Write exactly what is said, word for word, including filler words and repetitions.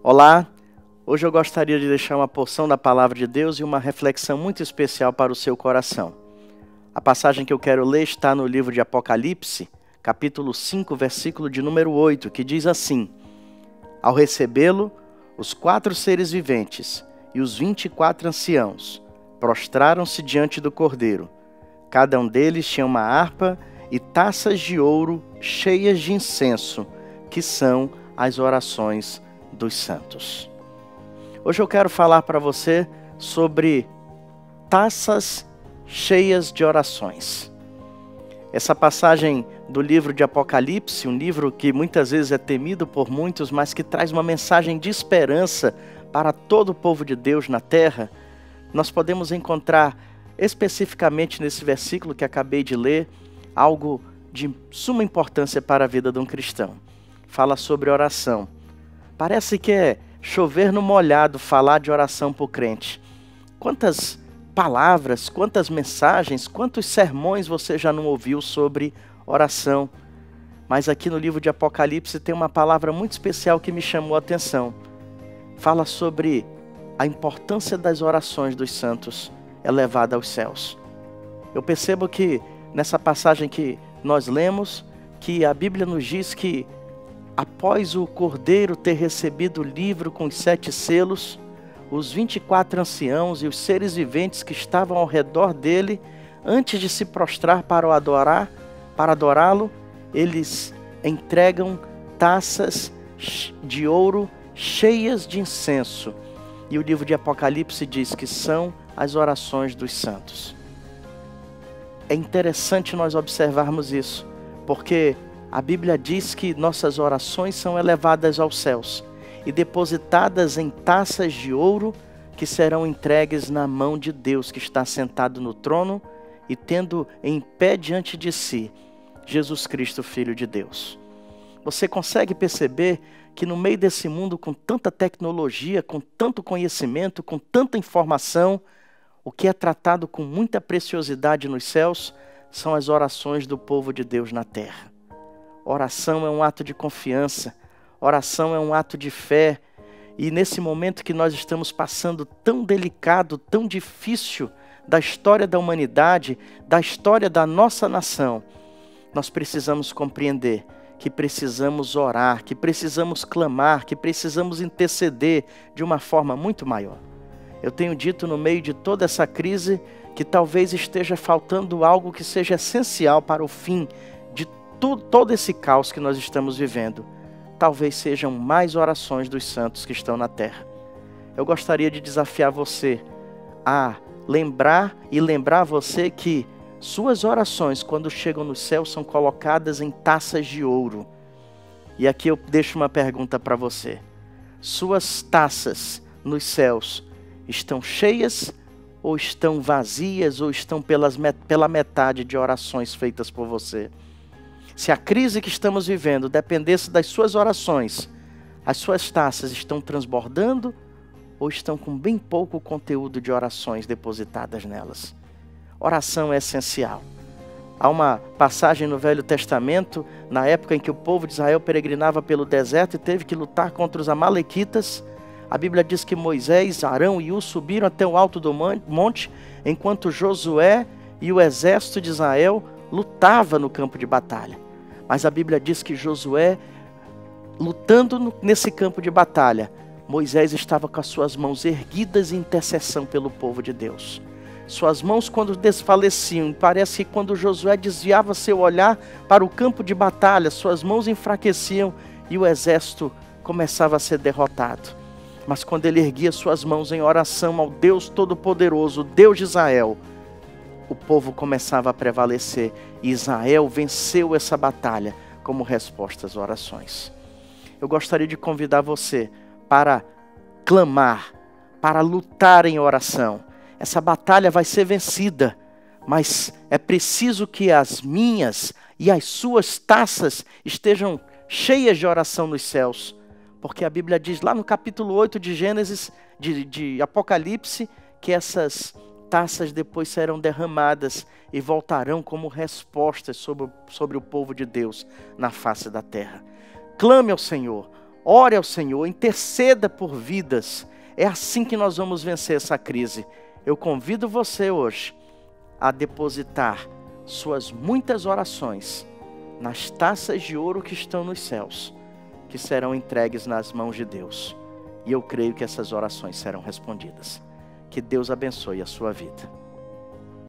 Olá, hoje eu gostaria de deixar uma porção da Palavra de Deus e uma reflexão muito especial para o seu coração. A passagem que eu quero ler está no livro de Apocalipse, capítulo cinco, versículo de número oito, que diz assim: Ao recebê-lo, os quatro seres viventes e os vinte e quatro anciãos prostraram-se diante do Cordeiro. Cada um deles tinha uma harpa e taças de ouro cheias de incenso, que são as orações dos santos. Hoje eu quero falar para você sobre taças cheias de orações. Essa passagem do livro de Apocalipse, um livro que muitas vezes é temido por muitos, mas que traz uma mensagem de esperança para todo o povo de Deus na terra, nós podemos encontrar especificamente nesse versículo que acabei de ler, algo de suma importância para a vida de um cristão. Fala sobre oração. Parece que é chover no molhado falar de oração para o crente. Quantas palavras, quantas mensagens, quantos sermões você já não ouviu sobre oração? Mas aqui no livro de Apocalipse tem uma palavra muito especial que me chamou a atenção. Fala sobre a importância das orações dos santos elevada aos céus. Eu percebo que nessa passagem que nós lemos, que a Bíblia nos diz que após o Cordeiro ter recebido o livro com os sete selos, os vinte e quatro anciãos e os seres viventes que estavam ao redor dele, antes de se prostrar para o adorar, para adorá-lo, eles entregam taças de ouro cheias de incenso. E o livro de Apocalipse diz que são as orações dos santos. É interessante nós observarmos isso, porque a Bíblia diz que nossas orações são elevadas aos céus e depositadas em taças de ouro que serão entregues na mão de Deus que está sentado no trono e tendo em pé diante de si Jesus Cristo, Filho de Deus. Você consegue perceber que no meio desse mundo com tanta tecnologia, com tanto conhecimento, com tanta informação, o que é tratado com muita preciosidade nos céus são as orações do povo de Deus na terra. Oração é um ato de confiança, oração é um ato de fé, e nesse momento que nós estamos passando tão delicado, tão difícil da história da humanidade, da história da nossa nação, nós precisamos compreender que precisamos orar, que precisamos clamar, que precisamos interceder de uma forma muito maior. Eu tenho dito no meio de toda essa crise que talvez esteja faltando algo que seja essencial para o fim de tudo, todo esse caos que nós estamos vivendo. Talvez sejam mais orações dos santos que estão na terra. Eu gostaria de desafiar você a lembrar e lembrar você que suas orações, quando chegam no céu, são colocadas em taças de ouro. E aqui eu deixo uma pergunta para você. Suas taças nos céus estão cheias ou estão vazias ou estão pelas, pela metade de orações feitas por você? Se a crise que estamos vivendo dependesse das suas orações, as suas taças estão transbordando ou estão com bem pouco conteúdo de orações depositadas nelas? Oração é essencial. Há uma passagem no Velho Testamento, na época em que o povo de Israel peregrinava pelo deserto e teve que lutar contra os amalequitas. A Bíblia diz que Moisés, Arão e Ur subiram até o alto do monte, enquanto Josué e o exército de Israel lutavam no campo de batalha. Mas a Bíblia diz que Josué, lutando nesse campo de batalha, Moisés estava com as suas mãos erguidas em intercessão pelo povo de Deus. Suas mãos quando desfaleciam, parece que quando Josué desviava seu olhar para o campo de batalha, suas mãos enfraqueciam e o exército começava a ser derrotado. Mas quando ele erguia suas mãos em oração ao Deus Todo-Poderoso, Deus de Israel, o povo começava a prevalecer e Israel venceu essa batalha como resposta às orações. Eu gostaria de convidar você para clamar, para lutar em oração. Essa batalha vai ser vencida, mas é preciso que as minhas e as suas taças estejam cheias de oração nos céus. Porque a Bíblia diz lá no capítulo oito de Gênesis, de, de Apocalipse, que essas taças depois serão derramadas e voltarão como respostas sobre, sobre o povo de Deus na face da terra. Clame ao Senhor, ore ao Senhor, interceda por vidas. É assim que nós vamos vencer essa crise. Eu convido você hoje a depositar suas muitas orações nas taças de ouro que estão nos céus, que serão entregues nas mãos de Deus. E eu creio que essas orações serão respondidas. Que Deus abençoe a sua vida.